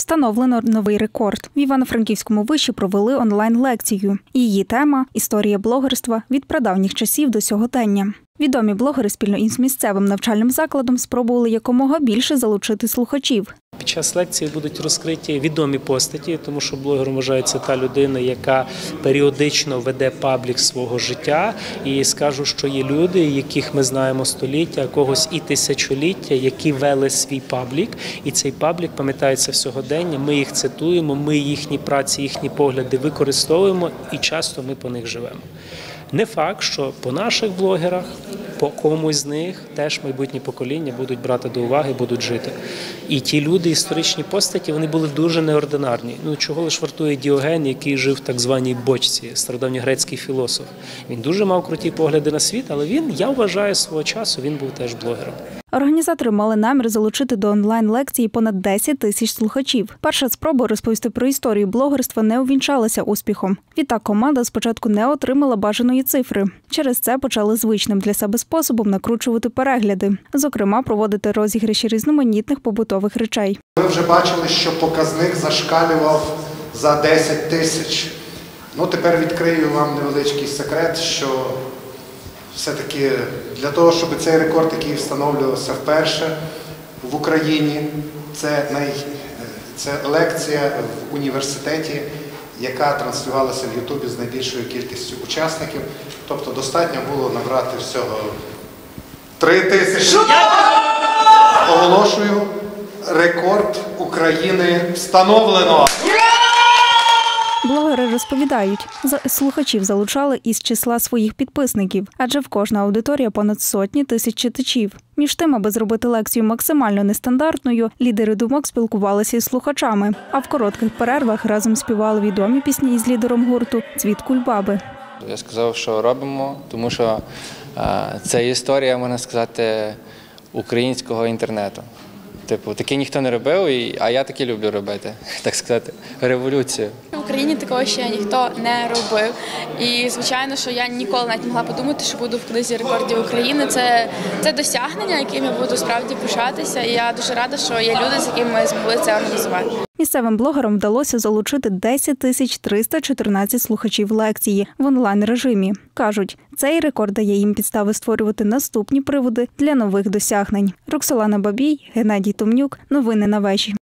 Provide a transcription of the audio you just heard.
Встановлено новий рекорд. В Івано-Франківському виші провели онлайн-лекцію. Її тема – історія блогерства від прадавніх часів до сьогодення. Відомі блогери спільно із місцевим навчальним закладом спробували якомога більше залучити слухачів. Під час лекції будуть розкриті відомі постаті, тому що блогером вважається та людина, яка періодично веде паблік свого життя. І скажу, що є люди, яких ми знаємо століття, а когось і тисячоліття, які вели свій паблік. І цей паблік пам'ятається в сьогодення, ми їх цитуємо, ми їхні праці, їхні погляди використовуємо і часто ми по них живемо. Не факт, що по наших блогерах, по комусь з них теж майбутні покоління будуть брати до уваги, будуть жити. І ті люди, історичні постаті, вони були дуже неординарні. Чого лише вартує Діоген, який жив в так званій бочці, стародавньогрецький філософ. Він дуже мав круті погляди на світ, але я вважаю, свого часу він був теж блогером. Організатори мали намір залучити до онлайн-лекції понад 10 тисяч слухачів. Перша спроба розповісти про історію блогерства не увінчалася успіхом. Відтак команда спочатку не отримала бажаної цифри. Через це почали звичним для себе способом накручувати перегляди. Зокрема, проводити розіграші різноманітних побутових речей. Ми вже бачили, що показник зашкалював за 10 тисяч. Тепер відкрию вам невеличкий секрет, що все-таки для того, щоб цей рекорд, який встановлювався вперше в Україні, це лекція в університеті, яка транслювалася в Ютубі з найбільшою кількістю учасників. Тобто достатньо було набрати всього 3 тисячі. Оголошую, рекорд України встановлено! Блогери розповідають, слухачів залучали із числа своїх підписників, адже в кожна аудиторія понад сотні тисяч читачів. Між тим, аби зробити лекцію максимально нестандартною, лідери думок спілкувалися із слухачами, а в коротких перервах разом співали відомі пісні із лідером гурту «Цвіт кульбаби». Я сказав, що робимо, тому що це історія, можна сказати, українського інтернету. Таке ніхто не робив, а я таке люблю робити, так сказати, революцію. В Україні такого ще ніхто не робив. І, звичайно, що я ніколи навіть не могла подумати, що буду в книзі рекордів України. Це досягнення, яким я буду справді пишатися. І я дуже рада, що є люди, з якими ми змогли це організувати. Місцевим блогерам вдалося залучити 10 314 слухачів лекції в онлайн-режимі. Кажуть, цей рекорд дає їм підстави створювати наступні приводи для нових досягнень. Роксолана Бабій, Геннадій Томнюк. Новини на вежі.